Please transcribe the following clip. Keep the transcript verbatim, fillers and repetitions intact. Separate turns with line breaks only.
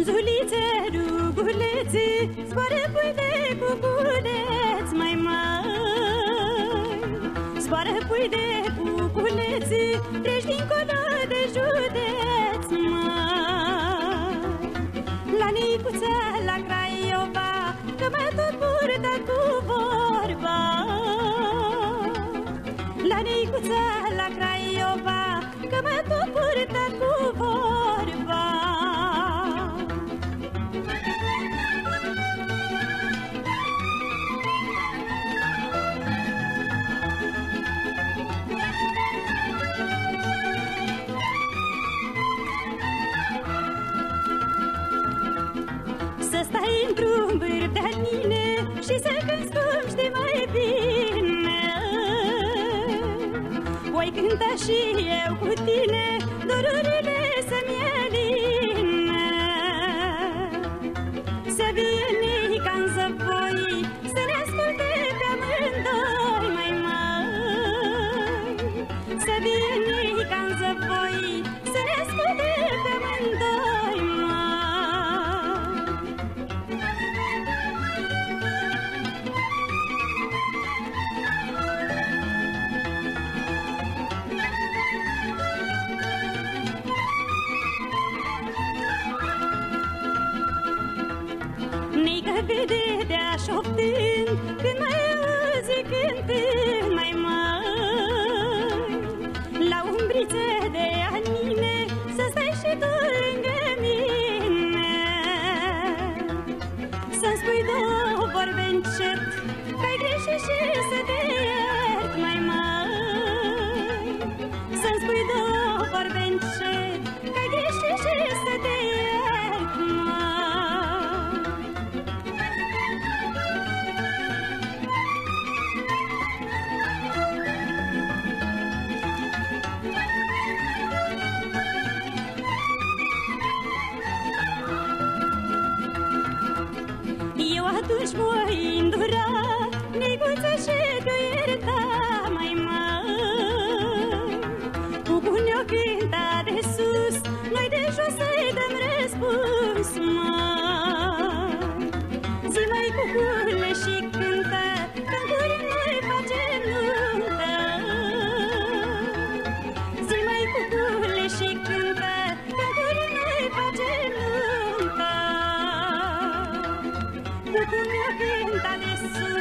Frunzulițe, rugulețe, zboară pui de cuculeț mai mari. Zboară pui de cuculețe, treci dincolo de județ mari. La Nicuța, la Craiova, că mă tot purtă cu vorba. La Nicuța, la Craiova, că mă tot purtă cu vorba. Să stai într-un vârf de anine și să cânti cum știi mai bine. Voi cânta și eu cu tine, dorurile să-mi aline. Să vii ca în zăpoi, să ne asculte pe amândoi mai mari. Să vii ca în zăpoi, să ne asculte pe amândoi mai. Nică vede de-a șoptând, când mai auzi cântând mai mari. La umbrițe de anine, să stai și tu lângă mine. Să-mi spui două vorbe încet, că-ai greșit și să te iert mai mari. Să-mi spui două vorbe încet, că-ai greșit și să te iert mai. Eu atunci voi îndura, Nicuță, și te ierta mai mari. Cucul ne-o cânta de sus, noi de jos să-i dăm răspuns mari. Zi mai, cucule, și cântă, că-n curând noi facem nuntă. Zi mai, cucule, și cântă, că-n curând noi facem nuntă. Cucul ne-o cânta de sus,